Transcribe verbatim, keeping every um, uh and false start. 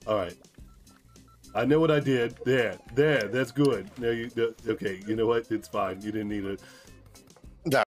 All right. I know what I did. There, there. That's good. Now you, okay. You know what? It's fine. You didn't need to